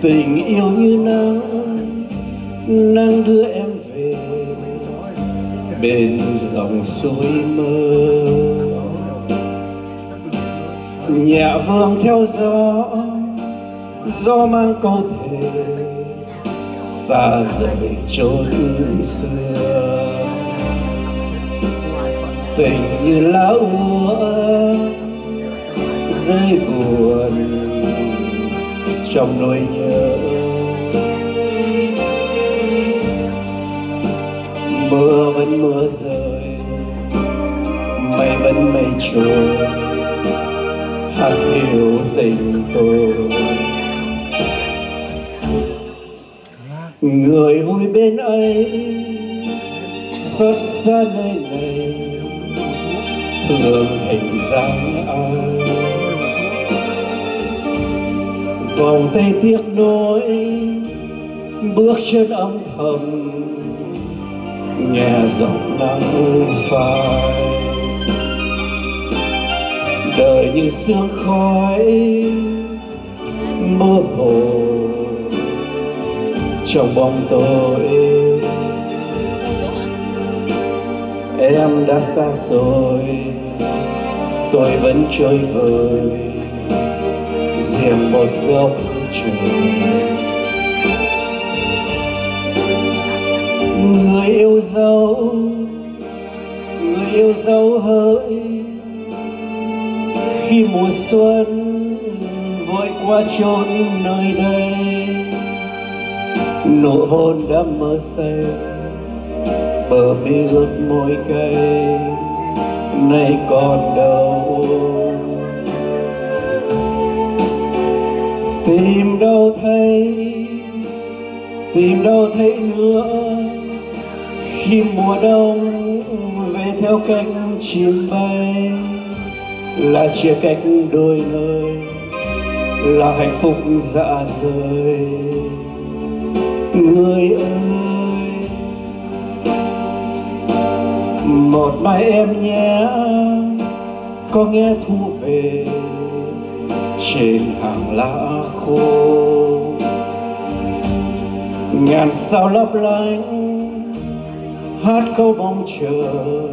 Tình yêu như nắng, nắng đưa em về bên dòng suối mơ. Nhẹ vương theo gió, gió mang câu thề xa rời chốn xưa. Tình như lá úa rơi buồn trong nỗi nhớ. Mưa vẫn mưa rơi, mây vẫn mây trôi, hát yêu tình tôi. Người vui bên ấy xót xa nơi này, thương hình dáng ai. Vòng tay tiếc nối, bước chân âm thầm, nghe giọng nắng phai. Đời như sương khói mơ hồ trong bóng tối. Em đã xa rồi, tôi vẫn chơi vơi riêng một góc trời. Người yêu dấu hỡi khi mùa xuân vội qua chốn nơi đây. Nụ hôn đã mơ say, bờ mi ướt môi cay, nay còn đâu. Tìm đâu thấy nữa khi mùa đông về theo cánh chim bay. Là chia cách đôi nơi, là hạnh phúc dã rời. Người ơi, một mai em nhé, có nghe thu về trên hàng lá khô. Ngàn sao lấp lánh hát câu mong chờ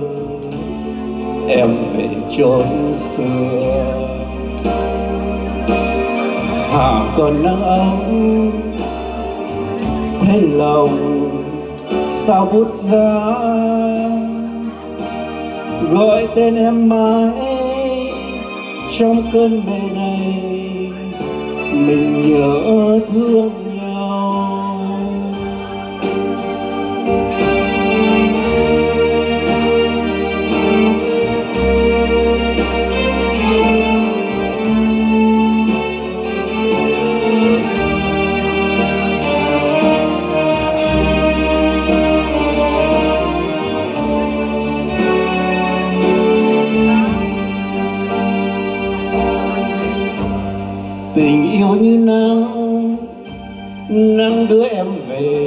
em về chốn xưa. Hạ còn nắng ấm thấy lòng sao bút giá, gọi tên em mãi trong cơn mê này. Mình nhớ thương nhau. Tình yêu như nắng, nắng đưa em về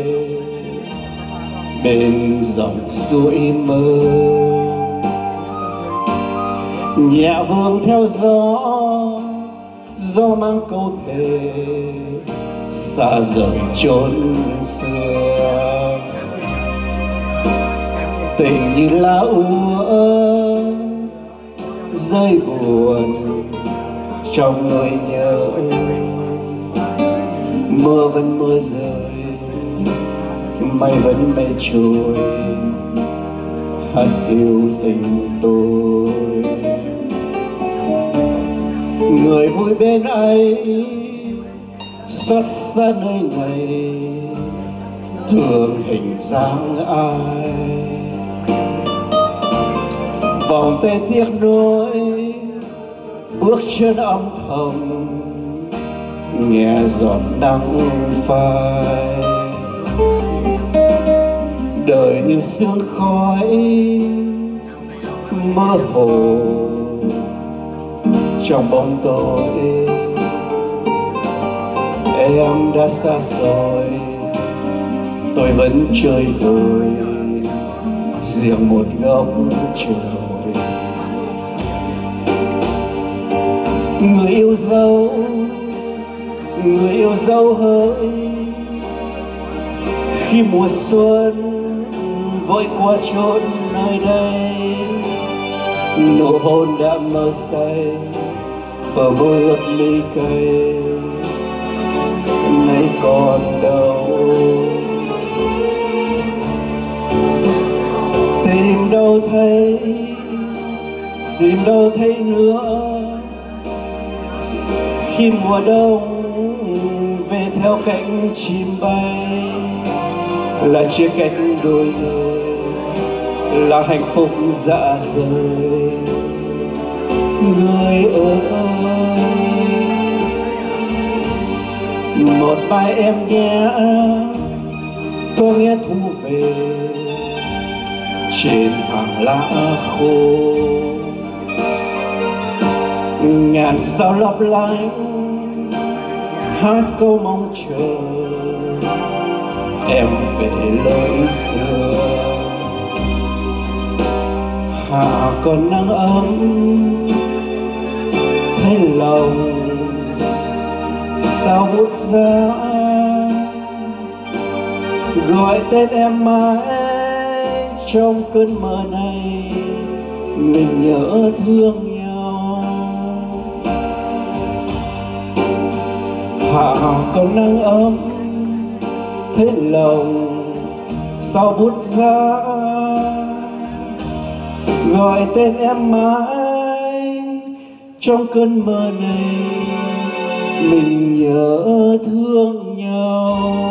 bên dòng suối mơ. Nhẹ vương theo gió, gió mang câu thề xa rời chốn xưa. Tình như lá úa rơi buồn trong nỗi nhớ. Mưa vẫn mưa rơi, mây vẫn mây trôi, hát yêu tình tôi. Người vui bên ấy xót xa nơi này, thương hình dáng ai. Vòng tay tiếc nuối, bước chân âm thầm, nghe giọt nắng phai. Đời như sương khói mơ hồ trong bóng tối. Em đã xa rồi, tôi vẫn chơi vơi riêng một góc trời. Người yêu dấu hỡi khi mùa xuân vội qua chốn nơi đây, nụ hôn đã mơ say và môi ướt ly cây nay còn đâu. Tìm đâu thấy nữa khi mùa đông về theo cánh chim bay, là chia cách đôi nơi, là hạnh phúc dạ rời. Người ơi, một bài em nhé có nghe thu về trên hàng lá khô, ngàn sao lấp lánh hát câu mong chờ em về lối xưa. Hạ còn nắng ấm thấy lòng sao bút ra, gọi tên em mãi trong cơn mơ này, mình nhớ thương nhau. Hạ còn nắng ấm thấy lòng sao bút ra, gọi tên em mãi trong cơn mơ này, mình nhớ thương nhau.